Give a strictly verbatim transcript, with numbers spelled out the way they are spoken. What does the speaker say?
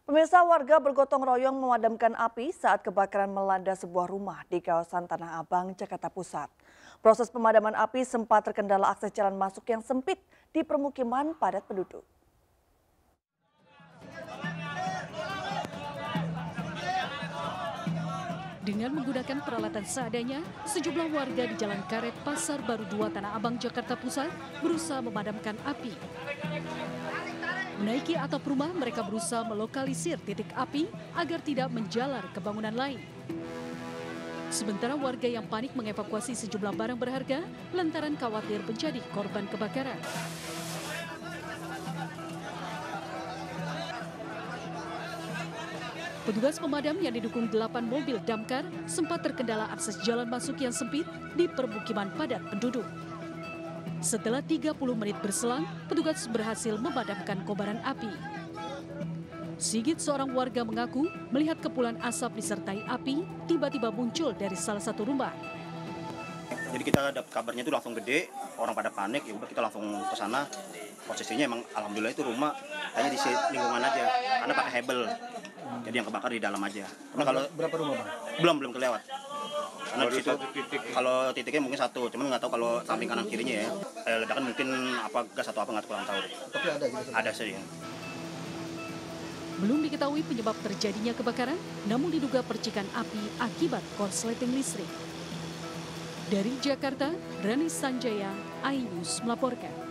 Pemirsa, warga bergotong royong memadamkan api saat kebakaran melanda sebuah rumah di kawasan Tanah Abang, Jakarta Pusat. Proses pemadaman api sempat terkendala akses jalan masuk yang sempit di permukiman padat penduduk. Dengan menggunakan peralatan seadanya, sejumlah warga di Jalan Karet, Pasar Baru dua, Tanah Abang, Jakarta Pusat berusaha memadamkan api. Menaiki atap rumah, mereka berusaha melokalisir titik api agar tidak menjalar ke bangunan lain. Sementara warga yang panik mengevakuasi sejumlah barang berharga lantaran khawatir menjadi korban kebakaran. Petugas pemadam yang didukung delapan mobil damkar sempat terkendala akses jalan masuk yang sempit di permukiman padat penduduk. Setelah tiga puluh menit berselang, petugas berhasil memadamkan kobaran api. Sigit, seorang warga, mengaku melihat kepulan asap disertai api tiba-tiba muncul dari salah satu rumah. Jadi kita dapat kabarnya itu langsung gede, orang pada panik, ya udah kita langsung ke sana. Posisinya emang alhamdulillah itu rumah hanya di lingkungan aja, karena pakai hebel. Jadi yang kebakar di dalam aja. Karena kalau berapa rumah, Bang? Belum belum kelewat. Karena di situ titik. Kalau titiknya mungkin satu, cuman nggak tahu kalau samping kanan kirinya ya. Eh, ledakan mungkin apa gas atau apa nggak kurang tahu. Tapi ada gitu. Ada sih. Ya. Belum diketahui penyebab terjadinya kebakaran, namun diduga percikan api akibat korsleting listrik. Dari Jakarta, Rani Sanjaya, iNews melaporkan.